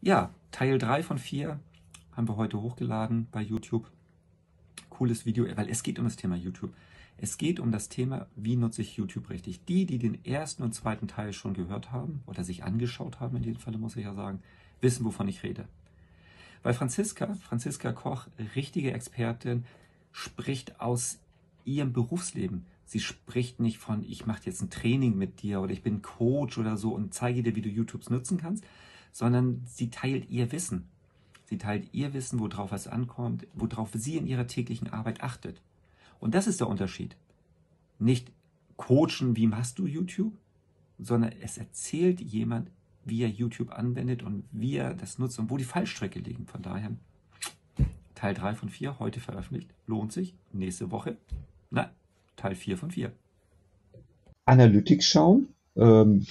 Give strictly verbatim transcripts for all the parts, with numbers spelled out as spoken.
Ja, Teil drei von vier haben wir heute hochgeladen bei YouTube. Cooles Video, weil es geht um das Thema YouTube. Es geht um das Thema, wie nutze ich YouTube richtig. Die, die den ersten und zweiten Teil schon gehört haben oder sich angeschaut haben, in dem Falle muss ich ja sagen, wissen, wovon ich rede. Weil Franziska, Franziska Koch, richtige Expertin, spricht aus ihrem Berufsleben. Sie spricht nicht von, ich mache jetzt ein Training mit dir oder ich bin Coach oder so und zeige dir, wie du YouTube nutzen kannst, sondern sie teilt ihr Wissen. Sie teilt ihr Wissen, worauf es ankommt, worauf sie in ihrer täglichen Arbeit achtet. Und das ist der Unterschied. Nicht coachen, wie machst du YouTube, sondern es erzählt jemand, wie er YouTube anwendet und wie er das nutzt und wo die Fallstricke liegen. Von daher Teil drei von vier, heute veröffentlicht. Lohnt sich. Nächste Woche, na, Teil vier von vier. Analytics schauen. Ähm,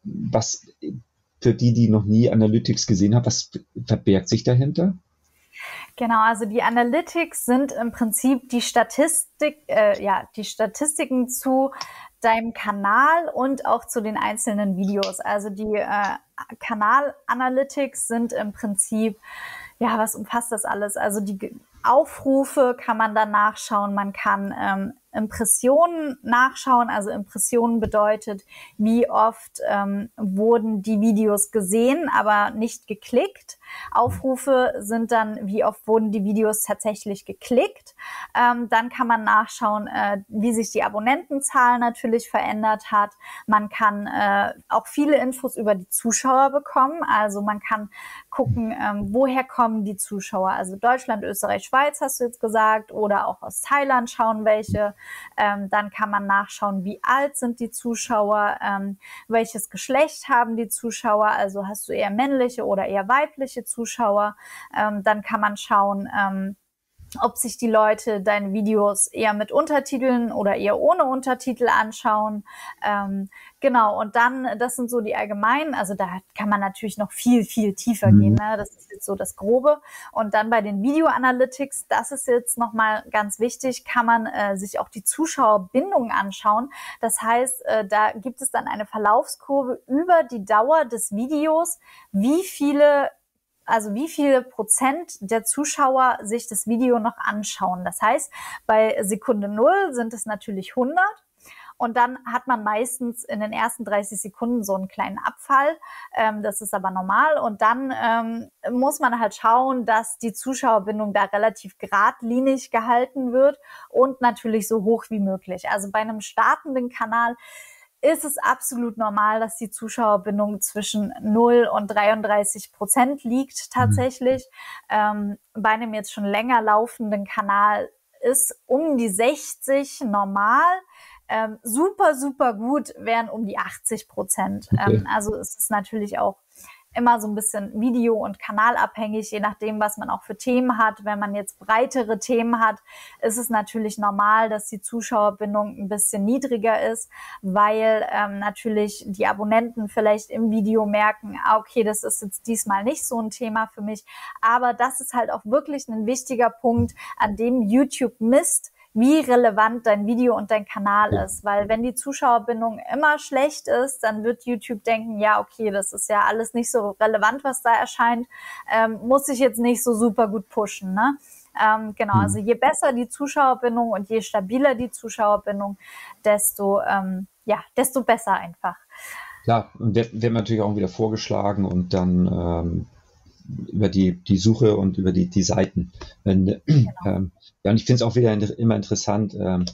was für die, die noch nie Analytics gesehen haben, was verbirgt sich dahinter? Genau, also die Analytics sind im Prinzip die Statistik, äh, ja, die Statistiken zu deinem Kanal und auch zu den einzelnen Videos. Also die äh, Kanal-Analytics sind im Prinzip, ja, was umfasst das alles? Also die Aufrufe kann man dann nachschauen, man kann ähm, Impressionen nachschauen. Also Impressionen bedeutet, wie oft ähm, wurden die Videos gesehen, aber nicht geklickt. Aufrufe sind dann, wie oft wurden die Videos tatsächlich geklickt. Ähm, dann kann man nachschauen, äh, wie sich die Abonnentenzahl natürlich verändert hat. Man kann äh, auch viele Infos über die Zuschauer bekommen. Also man kann gucken, ähm, woher kommen die Zuschauer. Also Deutschland, Österreich, Schweiz hast du jetzt gesagt, oder auch aus Thailand schauen welche. Ähm, dann kann man nachschauen, wie alt sind die Zuschauer, ähm, welches Geschlecht haben die Zuschauer, also hast du eher männliche oder eher weibliche Zuschauer. Ähm, dann kann man schauen, ähm, ob sich die Leute deine Videos eher mit Untertiteln oder eher ohne Untertitel anschauen. Ähm, genau, und dann, das sind so die allgemeinen, also da kann man natürlich noch viel, viel tiefer Mhm. gehen, ne? Das ist jetzt so das Grobe. Und dann bei den Video Analytics, das ist jetzt nochmal ganz wichtig, kann man äh, sich auch die Zuschauerbindung anschauen. Das heißt, äh, da gibt es dann eine Verlaufskurve über die Dauer des Videos, wie viele Also wie viele Prozent der Zuschauer sich das Video noch anschauen. Das heißt, bei Sekunde null sind es natürlich hundert und dann hat man meistens in den ersten dreißig Sekunden so einen kleinen Abfall. Ähm, das ist aber normal und dann ähm, muss man halt schauen, dass die Zuschauerbindung da relativ geradlinig gehalten wird und natürlich so hoch wie möglich. Also bei einem startenden Kanal ist es absolut normal, dass die Zuschauerbindung zwischen null und dreiunddreißig Prozent liegt tatsächlich. Mhm. Ähm, bei einem jetzt schon länger laufenden Kanal ist um die sechzig normal. Ähm, super, super gut wären um die achtzig Prozent. Okay. Ähm, also es ist natürlich auch immer so ein bisschen video- und kanalabhängig, je nachdem, was man auch für Themen hat. Wenn man jetzt breitere Themen hat, ist es natürlich normal, dass die Zuschauerbindung ein bisschen niedriger ist, weil ähm, natürlich die Abonnenten vielleicht im Video merken, ah, okay, das ist jetzt diesmal nicht so ein Thema für mich. Aber das ist halt auch wirklich ein wichtiger Punkt, an dem YouTube misst, wie relevant dein Video und dein Kanal ist. Weil wenn die Zuschauerbindung immer schlecht ist, dann wird YouTube denken, ja, okay, das ist ja alles nicht so relevant, was da erscheint, ähm, muss ich jetzt nicht so super gut pushen, ne? Ähm, genau, also je besser die Zuschauerbindung und je stabiler die Zuschauerbindung, desto, ähm, ja, desto besser einfach. Klar, und wird, wird natürlich auch wieder vorgeschlagen und dann ähm, über die, die Suche und über die, die Seiten. Wenn, Genau. ähm, ja, und ich finde es auch wieder inter- immer interessant, ähm,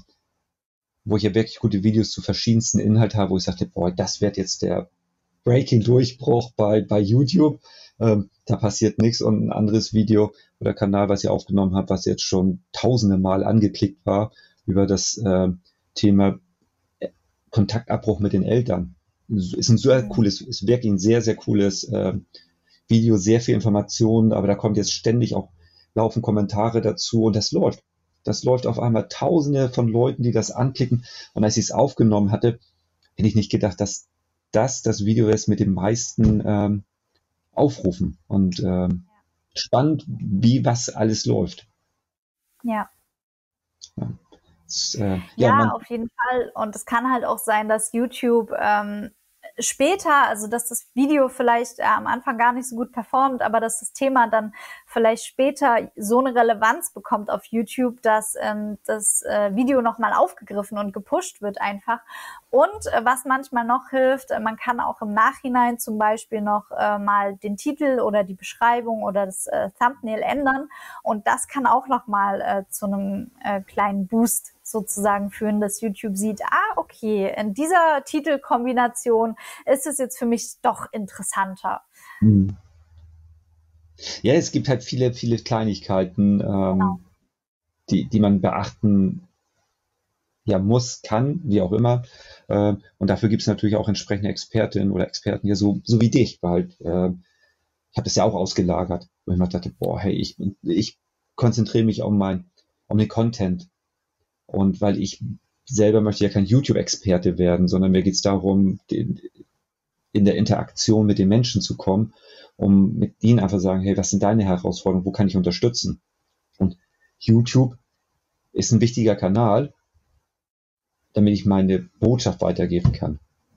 wo ich ja wirklich gute Videos zu verschiedensten Inhalten habe, wo ich sagte, boah, das wird jetzt der Breaking-Durchbruch bei, bei YouTube. Ähm, da passiert nichts und ein anderes Video oder Kanal, was ich aufgenommen habe, was jetzt schon tausende Mal angeklickt war, über das äh, Thema Kontaktabbruch mit den Eltern. Ist ein sehr cooles, ist wirklich ein sehr, sehr cooles äh, Video, sehr viel Informationen, aber da kommt jetzt ständig auch, laufen Kommentare dazu und das läuft. Das läuft auf einmal tausende von Leuten, die das anklicken. Und als ich es aufgenommen hatte, hätte ich nicht gedacht, dass das das Video ist mit den meisten ähm, Aufrufen. Und ähm, spannend, wie was alles läuft. Ja. Ja, das, äh, ja, Ja, man, auf jeden Fall. Und es kann halt auch sein, dass YouTube ähm, später, also dass das Video vielleicht äh, am Anfang gar nicht so gut performt, aber dass das Thema dann vielleicht später so eine Relevanz bekommt auf YouTube, dass ähm, das äh, Video nochmal aufgegriffen und gepusht wird einfach. Und äh, was manchmal noch hilft, äh, man kann auch im Nachhinein zum Beispiel noch äh, mal den Titel oder die Beschreibung oder das äh, Thumbnail ändern und das kann auch nochmal äh, zu einem äh, kleinen Boost sozusagen führen, dass YouTube sieht, ah, okay, in dieser Titelkombination ist es jetzt für mich doch interessanter. Hm. Ja, es gibt halt viele, viele Kleinigkeiten, ähm, Genau. die, die man beachten ja, muss, kann, wie auch immer. Äh, und dafür gibt es natürlich auch entsprechende Expertinnen oder Experten hier, so, so wie dich, weil äh, ich habe das ja auch ausgelagert, wo ich mir dachte, boah, hey, ich, ich konzentriere mich um mein, um den Content. Und weil ich selber möchte ja kein YouTube-Experte werden, sondern mir geht es darum, den, in der Interaktion mit den Menschen zu kommen, um mit ihnen einfach sagen, hey, was sind deine Herausforderungen, wo kann ich unterstützen? Und YouTube ist ein wichtiger Kanal, damit ich meine Botschaft weitergeben kann.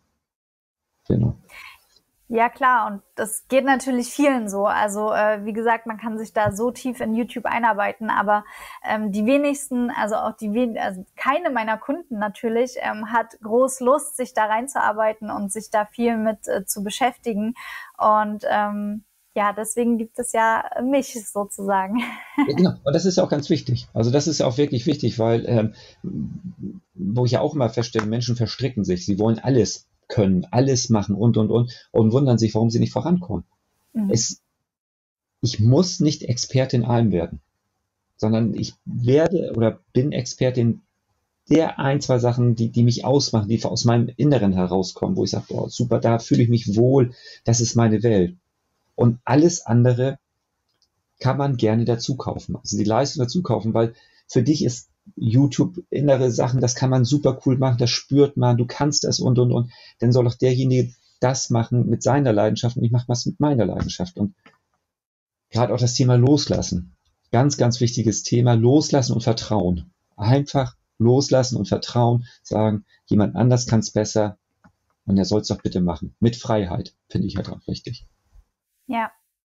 Genau. Ja, klar, und das geht natürlich vielen so. Also äh, wie gesagt, man kann sich da so tief in YouTube einarbeiten, aber ähm, die wenigsten, also auch die wen also keine meiner Kunden natürlich, ähm, hat groß Lust, sich da reinzuarbeiten und sich da viel mit äh, zu beschäftigen. Und ähm, ja, deswegen gibt es ja mich sozusagen. Ja, genau, und das ist ja auch ganz wichtig. Also das ist ja auch wirklich wichtig, weil ähm, wo ich ja auch immer feststelle, Menschen verstricken sich. Sie wollen alles können, alles machen und, und, und und wundern sich, warum sie nicht vorankommen. Mhm. Es, ich muss nicht Experte in allem werden, sondern ich werde oder bin Expertin der ein, zwei Sachen, die, die mich ausmachen, die aus meinem Inneren herauskommen, wo ich sage, boah, super, da fühle ich mich wohl, das ist meine Welt. Und alles andere kann man gerne dazu kaufen, also die Leistung dazu kaufen, weil für dich ist YouTube innere Sachen, das kann man super cool machen, das spürt man, du kannst das und, und, und. Dann soll auch derjenige das machen mit seiner Leidenschaft und ich mache was mit meiner Leidenschaft. Und gerade auch das Thema Loslassen. Ganz, ganz wichtiges Thema, Loslassen und Vertrauen. Einfach loslassen und Vertrauen, sagen, jemand anders kann es besser und er soll es doch bitte machen. Mit Freiheit, finde ich halt auch wichtig. Ja.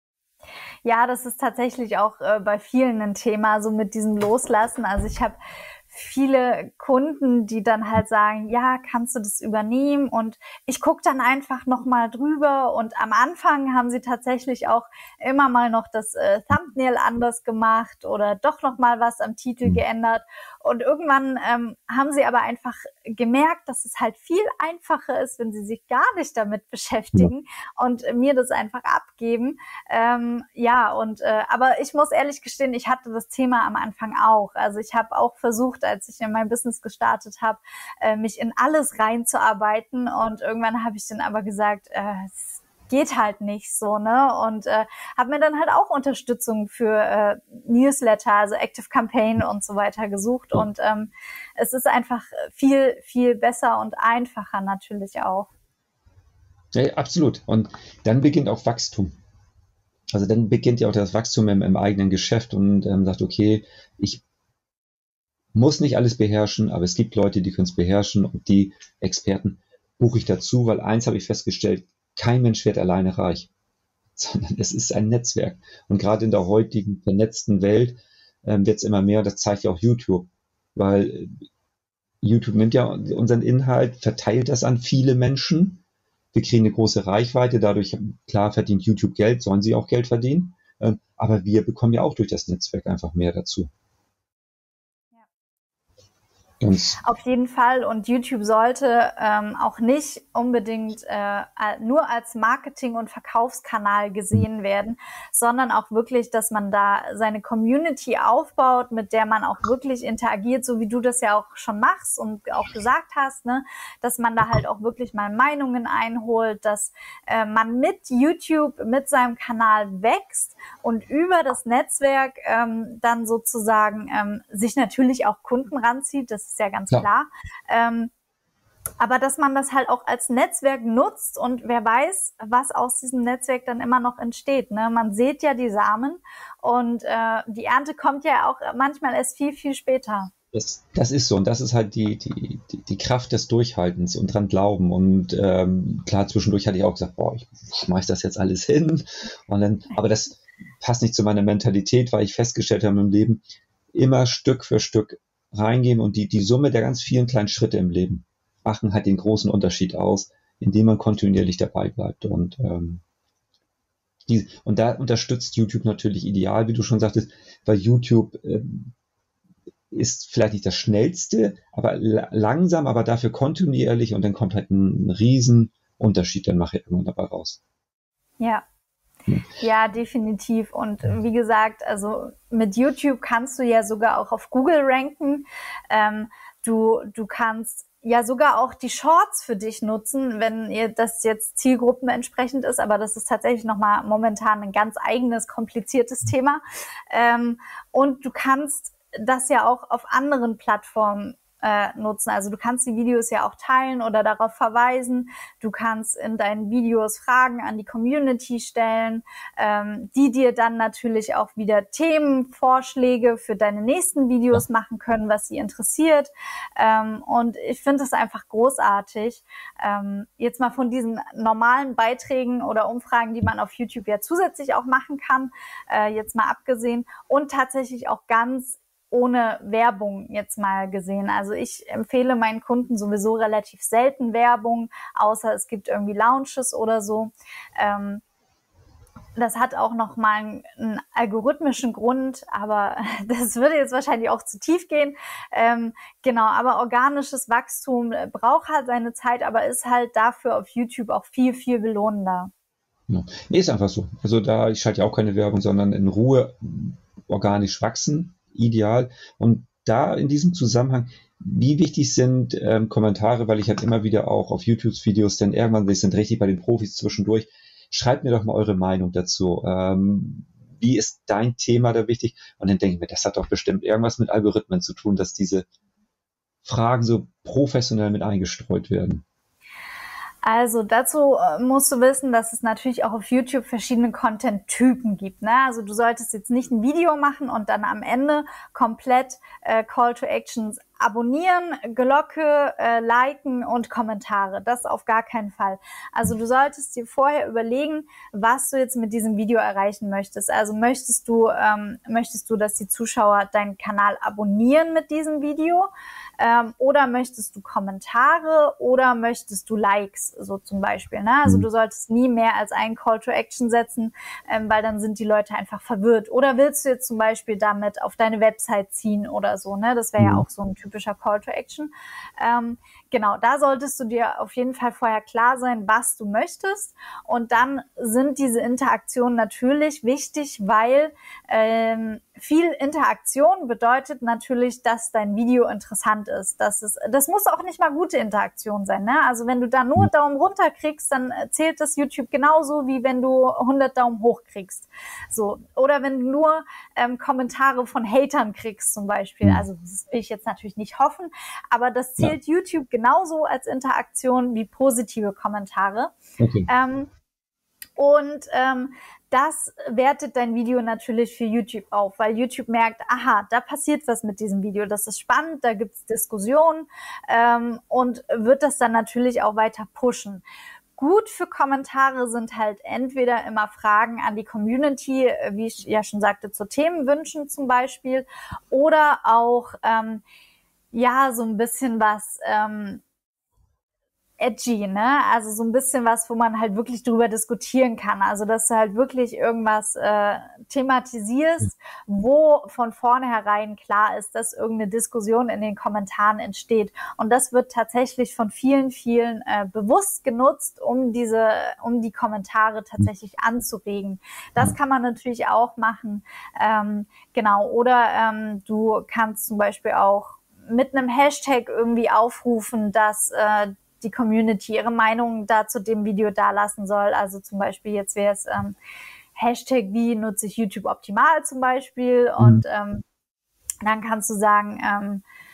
Ja, das ist tatsächlich auch äh, bei vielen ein Thema, so mit diesem Loslassen. Also ich habe viele Kunden, die dann halt sagen, ja, kannst du das übernehmen? Und ich gucke dann einfach nochmal drüber. Und am Anfang haben sie tatsächlich auch immer mal noch das äh, Thumbnail anders gemacht oder doch nochmal was am Titel geändert. Und irgendwann ähm, haben sie aber einfach gemerkt, dass es halt viel einfacher ist, wenn sie sich gar nicht damit beschäftigen und äh, mir das einfach abgeben. Ähm, ja, und äh, aber ich muss ehrlich gestehen, ich hatte das Thema am Anfang auch. Also ich habe auch versucht, als ich in mein Business gestartet habe, äh, mich in alles reinzuarbeiten. Und irgendwann habe ich dann aber gesagt, äh, es geht halt nicht so, ne? Und äh, habe mir dann halt auch Unterstützung für äh, Newsletter, also Active Campaign und so weiter gesucht. Und ähm, es ist einfach viel, viel besser und einfacher natürlich auch. Ja, absolut. Und dann beginnt auch Wachstum. Also dann beginnt ja auch das Wachstum im, im eigenen Geschäft und ähm, sagt, okay, ich muss nicht alles beherrschen, aber es gibt Leute, die können es beherrschen und die Experten buche ich dazu, weil eins habe ich festgestellt, kein Mensch wird alleine reich, sondern es ist ein Netzwerk. Und gerade in der heutigen vernetzten Welt ähm, wird es immer mehr, das zeigt ja auch YouTube, weil äh, YouTube nimmt ja unseren Inhalt, verteilt das an viele Menschen. Wir kriegen eine große Reichweite, dadurch, klar, verdient YouTube Geld, sollen sie auch Geld verdienen, ähm, aber wir bekommen ja auch durch das Netzwerk einfach mehr dazu. Auf jeden Fall. Und YouTube sollte ähm, auch nicht unbedingt äh, nur als Marketing- und Verkaufskanal gesehen werden, sondern auch wirklich, dass man da seine Community aufbaut, mit der man auch wirklich interagiert, so wie du das ja auch schon machst und auch gesagt hast, ne, dass man da halt auch wirklich mal Meinungen einholt, dass äh, man mit YouTube, mit seinem Kanal wächst und über das Netzwerk ähm, dann sozusagen ähm, sich natürlich auch Kunden ranzieht. Das ist ja ganz klar. klar. Ähm, aber dass man das halt auch als Netzwerk nutzt und wer weiß, was aus diesem Netzwerk dann immer noch entsteht. Ne? Man sät ja die Samen und äh, die Ernte kommt ja auch manchmal erst viel, viel später. Das, das ist so und das ist halt die, die, die, die Kraft des Durchhaltens und dran glauben und ähm, klar, zwischendurch hatte ich auch gesagt, boah, ich schmeiß das jetzt alles hin und dann, aber das passt nicht zu meiner Mentalität, weil ich festgestellt habe im Leben, immer Stück für Stück reingehen und die, die Summe der ganz vielen kleinen Schritte im Leben machen halt den großen Unterschied aus, indem man kontinuierlich dabei bleibt und ähm, die, und da unterstützt YouTube natürlich ideal, wie du schon sagtest, weil YouTube ähm, ist vielleicht nicht das schnellste, aber la- langsam, aber dafür kontinuierlich und dann kommt halt ein, ein riesen Unterschied dann nachher irgendwann dabei raus. Ja. Ja. Ja, definitiv. Und wie gesagt, also mit YouTube kannst du ja sogar auch auf Google ranken. Ähm, du, du kannst ja sogar auch die Shorts für dich nutzen, wenn ihr das jetzt Zielgruppen entsprechend ist. Aber das ist tatsächlich nochmal momentan ein ganz eigenes, kompliziertes Thema. Ähm, und du kannst das ja auch auf anderen Plattformen äh, nutzen. Also du kannst die Videos ja auch teilen oder darauf verweisen. Du kannst in deinen Videos Fragen an die Community stellen, ähm, die dir dann natürlich auch wieder Themenvorschläge für deine nächsten Videos machen können, was sie interessiert. Ähm, und ich finde das einfach großartig. Ähm, jetzt mal von diesen normalen Beiträgen oder Umfragen, die man auf YouTube ja zusätzlich auch machen kann, äh, jetzt mal abgesehen und tatsächlich auch ganz ohne Werbung jetzt mal gesehen. Also ich empfehle meinen Kunden sowieso relativ selten Werbung, außer es gibt irgendwie Launches oder so. Ähm, das hat auch noch mal einen, einen algorithmischen Grund, aber das würde jetzt wahrscheinlich auch zu tief gehen. Ähm, genau, aber organisches Wachstum braucht halt seine Zeit, aber ist halt dafür auf YouTube auch viel, viel belohnender. Ja. Nee, ist einfach so. Also da, ich schalte ja auch keine Werbung, sondern in Ruhe organisch wachsen, ideal. Und da in diesem Zusammenhang, wie wichtig sind ähm, Kommentare, weil ich halt immer wieder auch auf YouTube-Videos, denn irgendwann, wir sind richtig bei den Profis zwischendurch, schreibt mir doch mal eure Meinung dazu. Ähm, wie ist dein Thema da wichtig? Und dann denke ich mir, das hat doch bestimmt irgendwas mit Algorithmen zu tun, dass diese Fragen so professionell mit eingestreut werden. Also dazu äh, musst du wissen, dass es natürlich auch auf YouTube verschiedene Content-Typen gibt. Ne? Also du solltest jetzt nicht ein Video machen und dann am Ende komplett äh, Call to Actions abonnieren, Glocke, äh, liken und Kommentare. Das auf gar keinen Fall. Also du solltest dir vorher überlegen, was du jetzt mit diesem Video erreichen möchtest. Also möchtest du, ähm, möchtest du, dass die Zuschauer deinen Kanal abonnieren mit diesem Video? Ähm, oder möchtest du Kommentare oder möchtest du Likes, so zum Beispiel. Ne? Also du solltest nie mehr als einen Call to Action setzen, ähm, weil dann sind die Leute einfach verwirrt. Oder willst du jetzt zum Beispiel damit auf deine Website ziehen oder so? Ne? Das wäre ja auch so ein typischer Call to Action. Ähm, genau, da solltest du dir auf jeden Fall vorher klar sein, was du möchtest. Und dann sind diese Interaktionen natürlich wichtig, weil ähm, viel Interaktion bedeutet natürlich, dass dein Video interessant ist. Das ist, das muss auch nicht mal gute Interaktion sein. Ne? Also wenn du da nur Daumen runter kriegst, dann zählt das YouTube genauso, wie wenn du hundert Daumen hoch kriegst. So. Oder wenn du nur ähm, Kommentare von Hatern kriegst zum Beispiel. Also das will ich jetzt natürlich nicht hoffen, aber das zählt ja. YouTube genauso als Interaktion wie positive Kommentare. Okay. Ähm, und ähm, das wertet dein Video natürlich für YouTube auf, weil YouTube merkt, aha, da passiert was mit diesem Video, das ist spannend, da gibt's Diskussionen ähm, und wird das dann natürlich auch weiter pushen. Gut für Kommentare sind halt entweder immer Fragen an die Community, wie ich ja schon sagte, zu Themenwünschen zum Beispiel, oder auch ähm, ja so ein bisschen was ähm, edgy, ne? Also so ein bisschen was, wo man halt wirklich drüber diskutieren kann. Also dass du halt wirklich irgendwas äh, thematisierst, wo von vornherein klar ist, dass irgendeine Diskussion in den Kommentaren entsteht. Und das wird tatsächlich von vielen, vielen äh, bewusst genutzt, um diese, um die Kommentare tatsächlich anzuregen. Das kann man natürlich auch machen. Ähm, genau. Oder ähm, du kannst zum Beispiel auch mit einem Hashtag irgendwie aufrufen, dass äh, die Community ihre Meinung da zu dem Video dalassen soll. Also zum Beispiel jetzt wäre es ähm, Hashtag, wie nutze ich YouTube optimal zum Beispiel. Und ähm, dann kannst du sagen, ähm,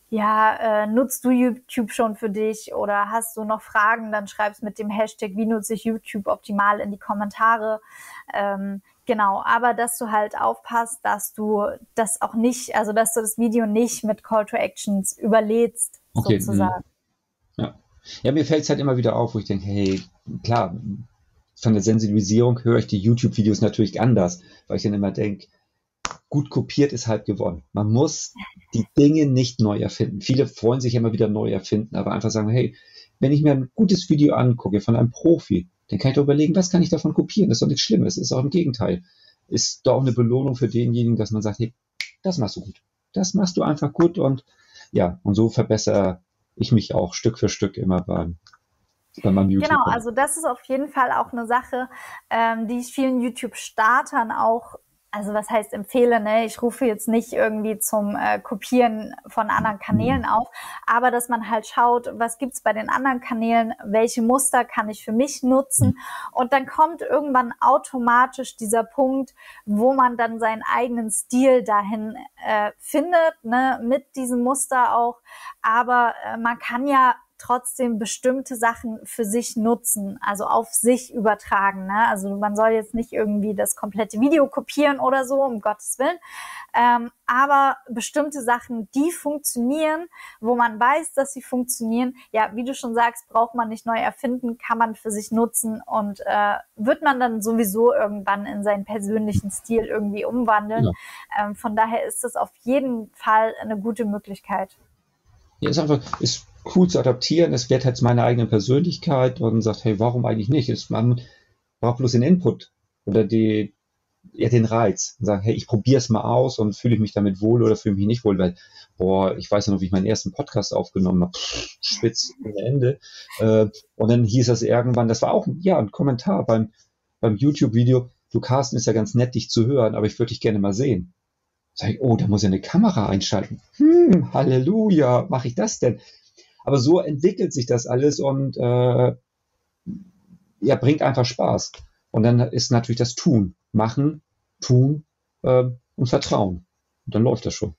ja, äh, nutzt du YouTube schon für dich oder hast du noch Fragen, dann schreib's mit dem Hashtag, wie nutze ich YouTube optimal in die Kommentare. Ähm, genau, aber dass du halt aufpasst, dass du das auch nicht, also dass du das Video nicht mit Call to Actions überlädst, Okay, sozusagen. ja. Ja, mir fällt es halt immer wieder auf, wo ich denke, hey, klar, von der Sensibilisierung höre ich die YouTube-Videos natürlich anders, weil ich dann immer denke, gut kopiert ist halt gewonnen. Man muss die Dinge nicht neu erfinden. Viele wollen sich immer wieder neu erfinden, aber einfach sagen, hey, wenn ich mir ein gutes Video angucke von einem Profi, dann kann ich doch überlegen, was kann ich davon kopieren? Das ist doch nichts Schlimmes, ist auch im Gegenteil. Ist doch auch eine Belohnung für denjenigen, dass man sagt, hey, das machst du gut. Das machst du einfach gut und ja, und so verbessere ich mich auch Stück für Stück immer beim, bei meinem YouTube. Genau, also das ist auf jeden Fall auch eine Sache, ähm, die ich vielen YouTube-Startern auch, also was heißt empfehle, ne? Ich rufe jetzt nicht irgendwie zum äh, Kopieren von anderen Kanälen auf, aber dass man halt schaut, was gibt's bei den anderen Kanälen, welche Muster kann ich für mich nutzen und dann kommt irgendwann automatisch dieser Punkt, wo man dann seinen eigenen Stil dahin äh, findet, ne? Mit diesem Muster auch, aber äh, man kann ja trotzdem bestimmte Sachen für sich nutzen, also auf sich übertragen. Ne? Also man soll jetzt nicht irgendwie das komplette Video kopieren oder so, um Gottes Willen. Ähm, aber bestimmte Sachen, die funktionieren, wo man weiß, dass sie funktionieren, ja, wie du schon sagst, braucht man nicht neu erfinden, kann man für sich nutzen und äh, wird man dann sowieso irgendwann in seinen persönlichen Stil irgendwie umwandeln. Ja. Ähm, von daher ist das auf jeden Fall eine gute Möglichkeit. Ja, ist einfach, ist cool zu adaptieren. Es wird halt meine eigene Persönlichkeit und sagt, hey, warum eigentlich nicht? Ist, man braucht bloß den Input oder die, ja, den Reiz. Und sagen, hey, ich probiere es mal aus und fühle ich mich damit wohl oder fühle mich nicht wohl, weil, boah, ich weiß ja noch, wie ich meinen ersten Podcast aufgenommen habe. Spitz ohne Ende. Äh, und dann hieß das irgendwann, das war auch, ja, ein Kommentar beim, beim YouTube-Video. Du, Carsten, ist ja ganz nett, dich zu hören, aber ich würde dich gerne mal sehen. Sag ich, oh, da muss ich eine Kamera einschalten. Hm, Halleluja, mache ich das denn? Aber so entwickelt sich das alles und äh, ja, bringt einfach Spaß. Und dann ist natürlich das Tun, Machen, Tun äh, und Vertrauen. Und dann läuft das schon.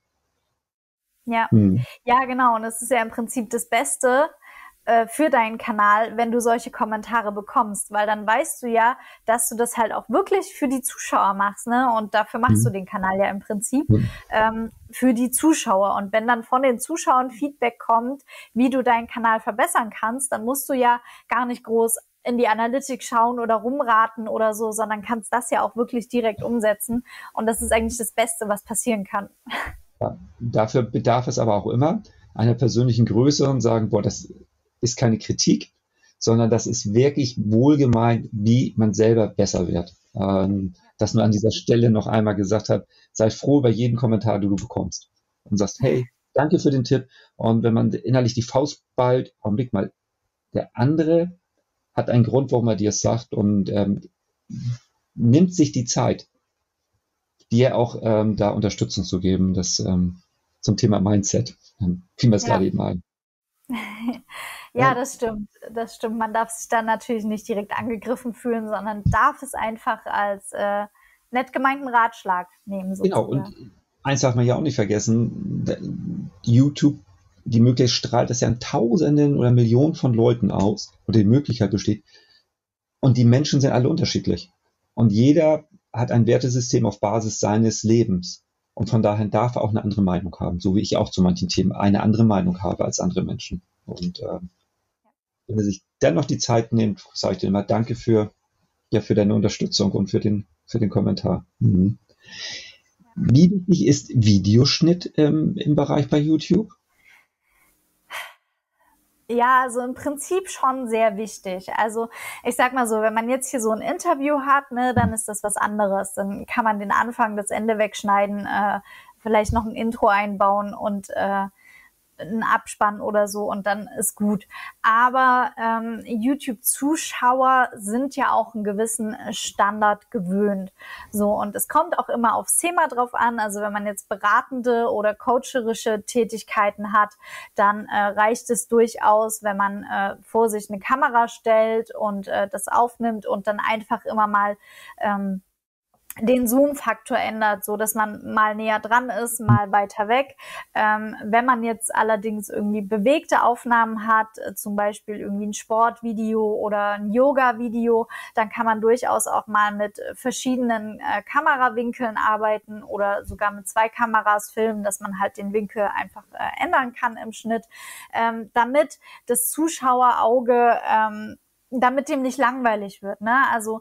Ja, hm. ja, genau. Und es ist ja im Prinzip das Beste äh, für deinen Kanal, wenn du solche Kommentare bekommst, weil dann weißt du ja, dass du das halt auch wirklich für die Zuschauer machst, ne? Und dafür machst hm. du den Kanal ja im Prinzip hm. ähm, für die Zuschauer. Und wenn dann von den Zuschauern Feedback kommt, wie du deinen Kanal verbessern kannst, dann musst du ja gar nicht groß in die Analytics schauen oder rumraten oder so, sondern kannst das ja auch wirklich direkt umsetzen. Und das ist eigentlich das Beste, was passieren kann. Ja, dafür bedarf es aber auch immer einer persönlichen Größe und sagen, boah, das ist keine Kritik, sondern das ist wirklich wohlgemeint, wie man selber besser wird. Ähm, dass nur an dieser Stelle noch einmal gesagt hat, sei froh über jeden Kommentar, den du bekommst. Und sagst, hey, danke für den Tipp. Und wenn man innerlich die Faust ballt, Augenblick mal, der andere hat einen Grund, warum er dir es sagt und ähm, nimmt sich die Zeit, dir auch ähm, da Unterstützung zu geben, das ähm, zum Thema Mindset. Ähm, fiel mir das ja. gerade eben ein. Ja, das stimmt. Das stimmt. Man darf sich dann natürlich nicht direkt angegriffen fühlen, sondern darf es einfach als äh, nett gemeinten Ratschlag nehmen. Sozusagen. Genau. Und eins darf man ja auch nicht vergessen: YouTube, die Möglichkeit strahlt das ja an Tausenden oder Millionen von Leuten aus, oder die Möglichkeit besteht. Und die Menschen sind alle unterschiedlich. Und jeder hat ein Wertesystem auf Basis seines Lebens. Und von daher darf er auch eine andere Meinung haben, so wie ich auch zu manchen Themen eine andere Meinung habe als andere Menschen. Und äh, wenn er sich dennoch die Zeit nimmt, sage ich dir immer Danke für, ja, für deine Unterstützung und für den, für den Kommentar. Mhm. Wie wichtig ist Videoschnitt ähm, im Bereich bei YouTube? Ja, also im Prinzip schon sehr wichtig. Also ich sag mal so, wenn man jetzt hier so ein Interview hat, ne, dann ist das was anderes. Dann kann man den Anfang, das Ende wegschneiden, äh, vielleicht noch ein Intro einbauen und äh, einen Abspann oder so und dann ist gut. Aber ähm, YouTube-Zuschauer sind ja auch einen gewissen Standard gewöhnt. So, und es kommt auch immer aufs Thema drauf an. Also wenn man jetzt beratende oder coacherische Tätigkeiten hat, dann äh, reicht es durchaus, wenn man äh, vor sich eine Kamera stellt und äh, das aufnimmt und dann einfach immer mal ähm, den Zoom-Faktor ändert, so dass man mal näher dran ist, mal weiter weg. Ähm, wenn man jetzt allerdings irgendwie bewegte Aufnahmen hat, äh, zum Beispiel irgendwie ein Sportvideo oder ein Yoga-Video, dann kann man durchaus auch mal mit verschiedenen äh, Kamerawinkeln arbeiten oder sogar mit zwei Kameras filmen, dass man halt den Winkel einfach äh, ändern kann im Schnitt, ähm, damit das Zuschauerauge, ähm, damit dem nicht langweilig wird, ne? Also,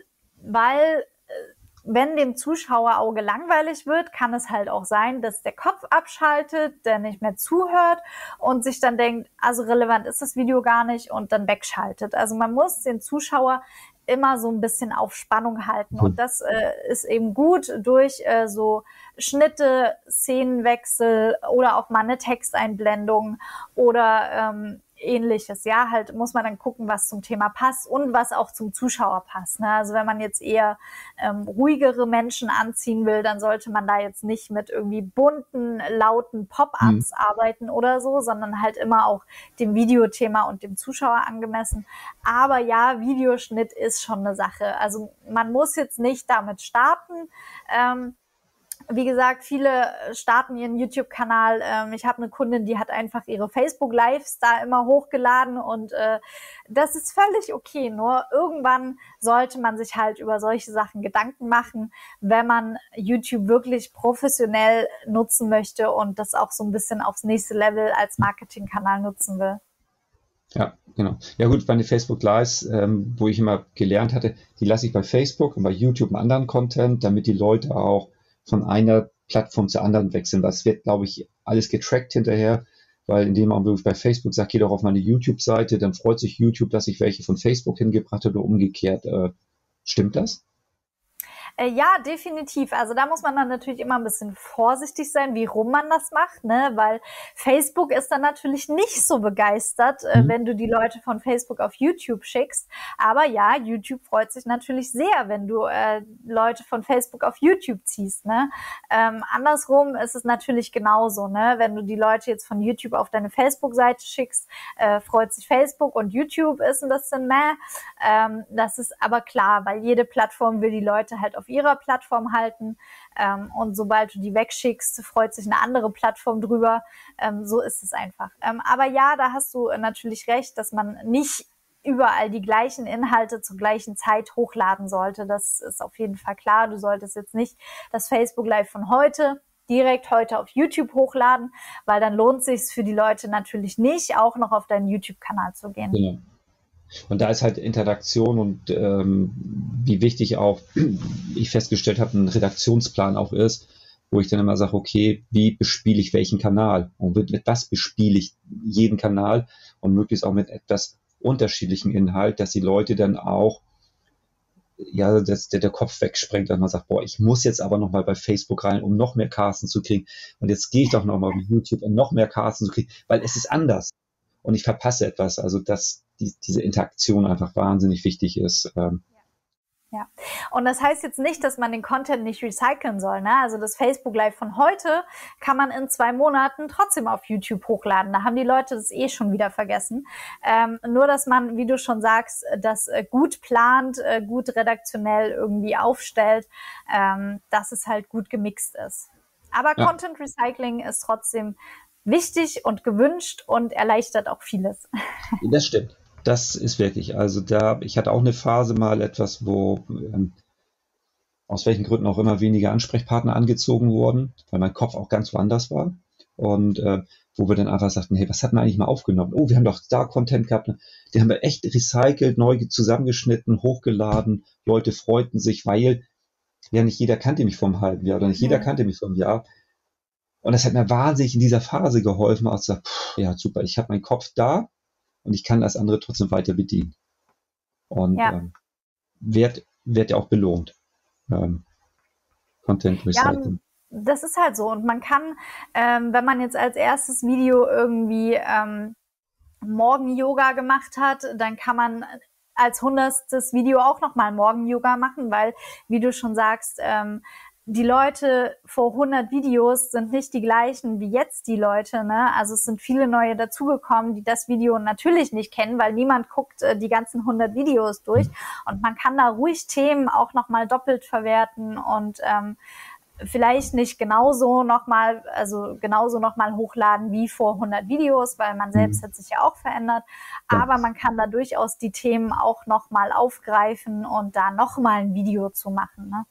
weil wenn dem Zuschauerauge langweilig wird, kann es halt auch sein, dass der Kopf abschaltet, der nicht mehr zuhört und sich dann denkt, also relevant ist das Video gar nicht und dann wegschaltet. Also man muss den Zuschauer immer so ein bisschen auf Spannung halten und das äh, ist eben gut durch äh, so Schnitte, Szenenwechsel oder auch mal eine Texteinblendung oder ähm, Ähnliches. Ja, halt muss man dann gucken, was zum Thema passt und was auch zum Zuschauer passt. Ne? Also wenn man jetzt eher ähm, ruhigere Menschen anziehen will, dann sollte man da jetzt nicht mit irgendwie bunten, lauten Pop-ups mhm. arbeiten oder so, sondern halt immer auch dem Videothema und dem Zuschauer angemessen. Aber ja, Videoschnitt ist schon eine Sache. Also man muss jetzt nicht damit starten. Ähm, Wie gesagt, viele starten ihren YouTube-Kanal. Ähm, ich habe eine Kundin, die hat einfach ihre Facebook-Lives da immer hochgeladen und äh, das ist völlig okay. Nur irgendwann sollte man sich halt über solche Sachen Gedanken machen, wenn man YouTube wirklich professionell nutzen möchte und das auch so ein bisschen aufs nächste Level als Marketingkanal nutzen will. Ja, genau. Ja gut, meine Facebook Lives, ähm, wo ich immer gelernt hatte, die lasse ich bei Facebook und bei YouTube einen anderen Content, damit die Leute auch von einer Plattform zur anderen wechseln. Das wird, glaube ich, alles getrackt hinterher, weil in dem Moment, wo ich bei Facebook sage, geh doch auf meine YouTube-Seite, dann freut sich YouTube, dass ich welche von Facebook hingebracht habe oder umgekehrt. Äh, stimmt das? Äh, ja, definitiv. Also da muss man dann natürlich immer ein bisschen vorsichtig sein, wie rum man das macht, ne? Weil Facebook ist dann natürlich nicht so begeistert, äh, mhm. wenn du die Leute von Facebook auf YouTube schickst. Aber ja, YouTube freut sich natürlich sehr, wenn du äh, Leute von Facebook auf YouTube ziehst, ne? Ähm, andersrum ist es natürlich genauso, ne? Wenn du die Leute jetzt von YouTube auf deine Facebook-Seite schickst, äh, freut sich Facebook und YouTube ist ein bisschen mehr. Ähm, das ist aber klar, weil jede Plattform will die Leute halt auf ihrer Plattform halten ähm, und sobald du die wegschickst, freut sich eine andere Plattform drüber. Ähm, so ist es einfach. Ähm, aber ja, da hast du natürlich recht, dass man nicht überall die gleichen Inhalte zur gleichen Zeit hochladen sollte. Das ist auf jeden Fall klar. Du solltest jetzt nicht das Facebook Live von heute direkt heute auf YouTube hochladen, weil dann lohnt es sich für die Leute natürlich nicht, auch noch auf deinen YouTube-Kanal zu gehen. Genau. Und da ist halt Interaktion und ähm, wie wichtig auch, ich festgestellt habe, ein Redaktionsplan auch ist, wo ich dann immer sage, okay, wie bespiele ich welchen Kanal? Und mit, mit was bespiele ich jeden Kanal und möglichst auch mit etwas unterschiedlichen Inhalt, dass die Leute dann auch, ja, dass der, der Kopf wegsprengt, dass man sagt, boah, ich muss jetzt aber nochmal bei Facebook rein, um noch mehr Casten zu kriegen. Und jetzt gehe ich doch nochmal auf YouTube, um noch mehr Casten zu kriegen, weil es ist anders. Und ich verpasse etwas. Also, dass die, diese Interaktion einfach wahnsinnig wichtig ist. Ähm. Ja, und das heißt jetzt nicht, dass man den Content nicht recyceln soll, ne? Also das Facebook Live von heute kann man in zwei Monaten trotzdem auf YouTube hochladen. Da haben die Leute das eh schon wieder vergessen. Ähm, nur, dass man, wie du schon sagst, das äh, gut plant, äh, gut redaktionell irgendwie aufstellt, ähm, dass es halt gut gemixt ist. Aber ja. Content Recycling ist trotzdem wichtig und gewünscht und erleichtert auch vieles. Das stimmt. Das ist wirklich, also da, ich hatte auch eine Phase mal etwas, wo ähm, aus welchen Gründen auch immer weniger Ansprechpartner angezogen wurden, weil mein Kopf auch ganz woanders war. Und äh, wo wir dann einfach sagten, hey, was hat man eigentlich mal aufgenommen? Oh, wir haben doch da Content gehabt. Ne? Die haben wir echt recycelt, neu zusammengeschnitten, hochgeladen. Leute freuten sich, weil ja nicht jeder kannte mich vor einem halben Jahr oder nicht jeder kannte mich vor einem Jahr. Und das hat mir wahnsinnig in dieser Phase geholfen, auch zu sagen, pff, ja super, ich habe meinen Kopf da und ich kann das andere trotzdem weiter bedienen. Und ja. ähm, wird, wird ja auch belohnt. Ähm, Content Recycling. Ja, das ist halt so. Und man kann, ähm, wenn man jetzt als erstes Video irgendwie ähm, Morgen-Yoga gemacht hat, dann kann man als hundertstes Video auch nochmal Morgen-Yoga machen, weil, wie du schon sagst, ähm, die Leute vor hundert Videos sind nicht die gleichen wie jetzt die Leute, ne? Also es sind viele neue dazugekommen, die das Video natürlich nicht kennen, weil niemand guckt äh, die ganzen hundert Videos durch. Und man kann da ruhig Themen auch nochmal doppelt verwerten und ähm, vielleicht nicht genauso nochmal, also genauso nochmal hochladen wie vor hundert Videos, weil man selbst mhm. hat sich ja auch verändert. Ja. Aber man kann da durchaus die Themen auch nochmal aufgreifen und da nochmal ein Video zu machen, ne?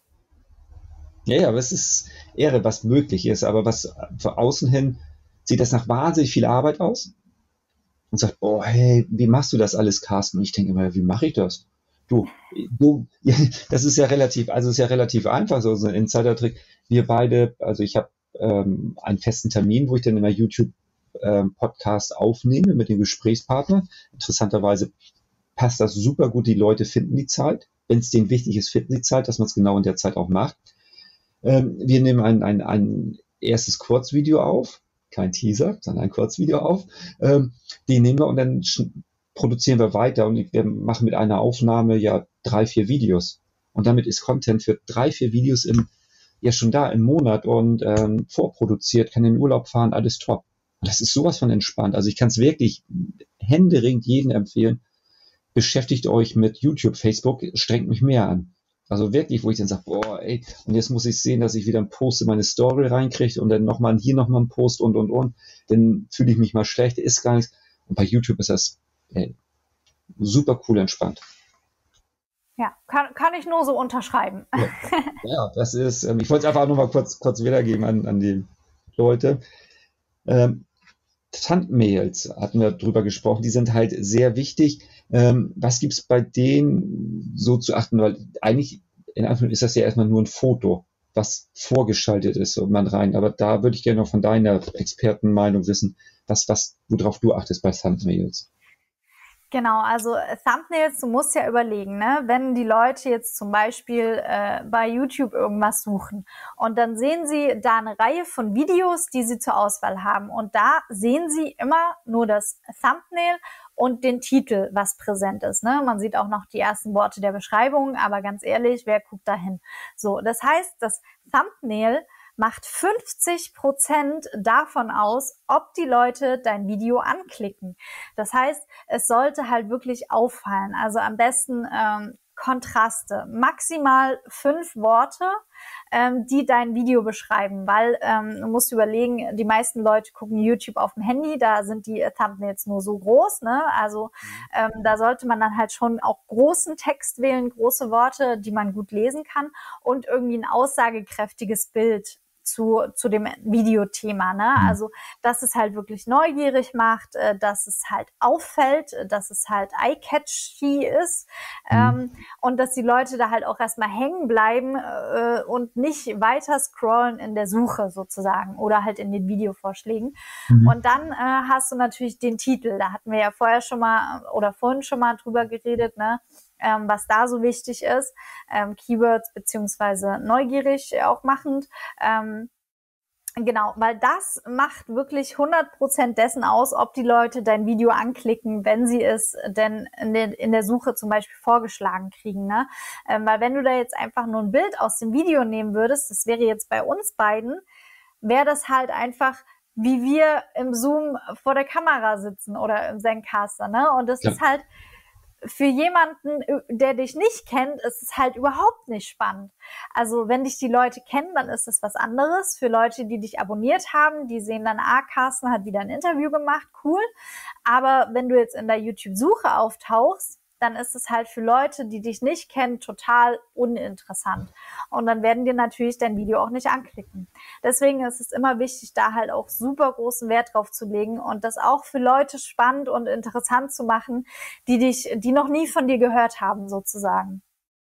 Ja, ja, aber es ist Ehre, was möglich ist, aber was von außen hin sieht das nach wahnsinnig viel Arbeit aus und sagt, oh, hey, wie machst du das alles, Carsten? Und ich denke immer, wie mache ich das? Du, du, das ist ja relativ, also ist ja relativ einfach, so ein Insider-Trick. Wir beide, also ich habe ähm, einen festen Termin, wo ich dann immer YouTube-Podcast ähm, aufnehme mit dem Gesprächspartner. Interessanterweise passt das super gut, die Leute finden die Zeit. Wenn es denen wichtig ist, finden die Zeit, dass man es genau in der Zeit auch macht. Ähm, wir nehmen ein, ein, ein erstes Kurzvideo auf, kein Teaser, sondern ein Kurzvideo auf. Ähm, die nehmen wir und dann produzieren wir weiter und wir machen mit einer Aufnahme ja drei, vier Videos. Und damit ist Content für drei, vier Videos im, ja schon da im Monat und ähm, vorproduziert, kann in den Urlaub fahren, alles top. Und das ist sowas von entspannt. Also ich kann es wirklich händeringend jedem empfehlen. Beschäftigt euch mit YouTube, Facebook, strengt mich mehr an. Also wirklich, wo ich dann sage, boah, ey, und jetzt muss ich sehen, dass ich wieder einen Post in meine Story reinkriege und dann nochmal hier nochmal einen Post und, und, und. Dann fühle ich mich mal schlecht, ist gar nichts. Und bei YouTube ist das ey, super cool entspannt. Ja, kann, kann ich nur so unterschreiben. Ja, ja das ist, ähm, ich wollte es einfach nur mal kurz, kurz wiedergeben an, an die Leute. Ähm, Thumbnails hatten wir drüber gesprochen, die sind halt sehr wichtig. Ähm, was gibt es bei denen so zu achten? Weil eigentlich in Anführungszeichen ist das ja erstmal nur ein Foto, was vorgeschaltet ist und man rein. Aber da würde ich gerne noch von deiner Expertenmeinung wissen, was, was, worauf du achtest bei Thumbnails. Genau, also Thumbnails, du musst ja überlegen, ne, wenn die Leute jetzt zum Beispiel äh, bei YouTube irgendwas suchen und dann sehen sie da eine Reihe von Videos, die sie zur Auswahl haben und da sehen sie immer nur das Thumbnail und den Titel, was präsent ist, ne? Man sieht auch noch die ersten Worte der Beschreibung, aber ganz ehrlich, wer guckt da hin? So, das heißt, das Thumbnail macht fünfzig Prozent davon aus, ob die Leute dein Video anklicken. Das heißt, es sollte halt wirklich auffallen. Also am besten ähm, Kontraste. Maximal fünf Worte, ähm, die dein Video beschreiben, weil ähm, du musst überlegen, die meisten Leute gucken YouTube auf dem Handy, da sind die Thumbnails nur so groß, ne? Also ähm, da sollte man dann halt schon auch großen Text wählen, große Worte, die man gut lesen kann und irgendwie ein aussagekräftiges Bild zu, zu dem Videothema, ne? Also, dass es halt wirklich neugierig macht, äh, dass es halt auffällt, dass es halt eye-catchy ist, mhm. ähm, und dass die Leute da halt auch erstmal hängen bleiben äh, und nicht weiter scrollen in der Suche sozusagen oder halt in den Videovorschlägen. Mhm. Und dann äh, hast du natürlich den Titel, da hatten wir ja vorher schon mal oder vorhin schon mal drüber geredet, ne? Ähm, was da so wichtig ist, ähm, Keywords beziehungsweise neugierig auch machend. Ähm, genau, weil das macht wirklich hundert Prozent dessen aus, ob die Leute dein Video anklicken, wenn sie es denn in, den, in der Suche zum Beispiel vorgeschlagen kriegen. Ne? Ähm, weil wenn du da jetzt einfach nur ein Bild aus dem Video nehmen würdest, das wäre jetzt bei uns beiden, wäre das halt einfach wie wir im Zoom vor der Kamera sitzen oder im Zencastr. Ne? Und das ja. ist halt für jemanden, der dich nicht kennt, ist es halt überhaupt nicht spannend. Also wenn dich die Leute kennen, dann ist es was anderes. Für Leute, die dich abonniert haben, die sehen dann, ah, Carsten hat wieder ein Interview gemacht, cool. Aber wenn du jetzt in der YouTube-Suche auftauchst, dann ist es halt für Leute, die dich nicht kennen, total uninteressant. Und dann werden dir natürlich dein Video auch nicht anklicken. Deswegen ist es immer wichtig, da halt auch super großen Wert drauf zu legen und das auch für Leute spannend und interessant zu machen, die dich, die noch nie von dir gehört haben, sozusagen.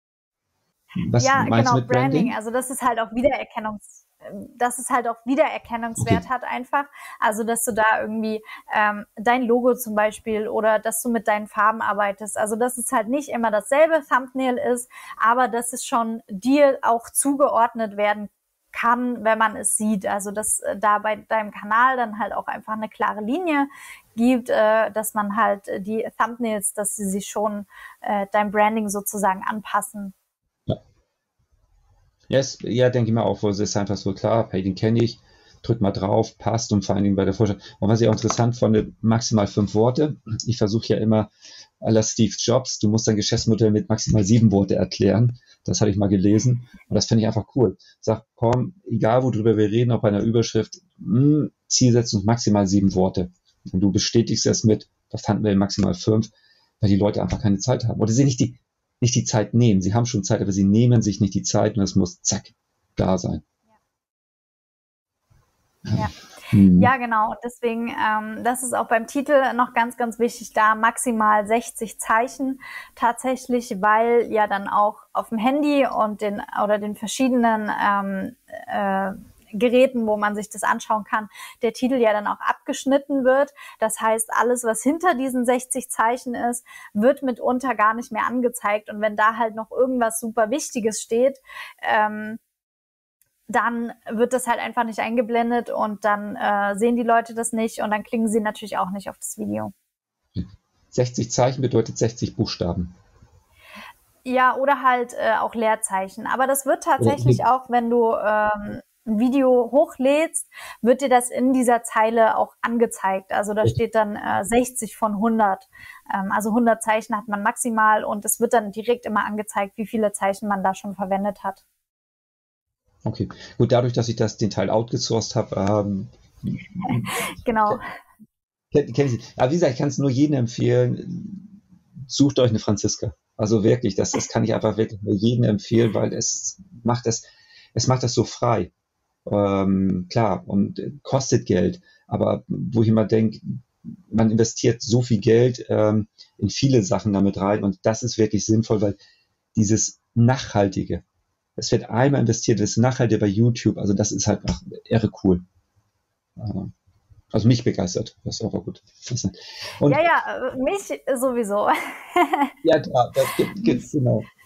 Was ja, meinst genau, du mit Branding? Branding. Also das ist halt auch Wiedererkennungs dass es halt auch Wiedererkennungswert okay. hat einfach. Also, dass du da irgendwie ähm, dein Logo zum Beispiel oder dass du mit deinen Farben arbeitest. Also, dass es halt nicht immer dasselbe Thumbnail ist, aber dass es schon dir auch zugeordnet werden kann, wenn man es sieht. Also, dass äh, da bei deinem Kanal dann halt auch einfach eine klare Linie gibt, äh, dass man halt äh, die Thumbnails, dass sie sich schon äh, dein Branding sozusagen anpassen. Ja. Ja, es, ja, denke ich mal auch, wo es ist einfach so klar, hey, den kenne ich, drück mal drauf, passt und vor allen Dingen bei der Vorstellung. Und was ich auch interessant fand, maximal fünf Worte. Ich versuche ja immer, à la Steve Jobs, du musst dein Geschäftsmodell mit maximal sieben Worte erklären. Das hatte ich mal gelesen und das finde ich einfach cool. Sag, komm, egal worüber wir reden, auch bei einer Überschrift, mh, Zielsetzung maximal sieben Worte. Und du bestätigst es mit, das Handmail maximal fünf, weil die Leute einfach keine Zeit haben. Oder sie nicht die, nicht die Zeit nehmen. Sie haben schon Zeit, aber sie nehmen sich nicht die Zeit und es muss zack, da sein. Ja. Mhm. Ja, genau. Und deswegen, ähm, das ist auch beim Titel noch ganz, ganz wichtig, da maximal sechzig Zeichen tatsächlich, weil ja dann auch auf dem Handy und den oder den verschiedenen ähm, äh, Geräten, wo man sich das anschauen kann, der Titel ja dann auch abgeschnitten wird. Das heißt, alles, was hinter diesen sechzig Zeichen ist, wird mitunter gar nicht mehr angezeigt. Und wenn da halt noch irgendwas super Wichtiges steht, ähm, dann wird das halt einfach nicht eingeblendet und dann äh, sehen die Leute das nicht und dann klicken sie natürlich auch nicht auf das Video. sechzig Zeichen bedeutet sechzig Buchstaben. Ja, oder halt äh, auch Leerzeichen. Aber das wird tatsächlich ja. auch, wenn du ähm, ein Video hochlädst, wird dir das in dieser Zeile auch angezeigt. Also da steht dann äh, sechzig von hundert. Ähm, also hundert Zeichen hat man maximal und es wird dann direkt immer angezeigt, wie viele Zeichen man da schon verwendet hat. Okay, gut, dadurch, dass ich das den Teil outgesourced habe, ähm, genau. Kenn, kenn ich. Aber wie gesagt, ich kann es nur jedem empfehlen, sucht euch eine Franziska. Also wirklich, das, das kann ich einfach wirklich nur jedem empfehlen, weil es macht das, es macht das so frei. Ähm, klar, und kostet Geld, aber wo ich immer denke, man investiert so viel Geld ähm, in viele Sachen damit rein und das ist wirklich sinnvoll, weil dieses Nachhaltige, es wird einmal investiert, das Nachhaltige bei YouTube, also das ist halt auch irre cool. Also mich begeistert, das ist auch gut. Und ja, ja, mich sowieso. Ja, klar, das gibt, gibt, genau.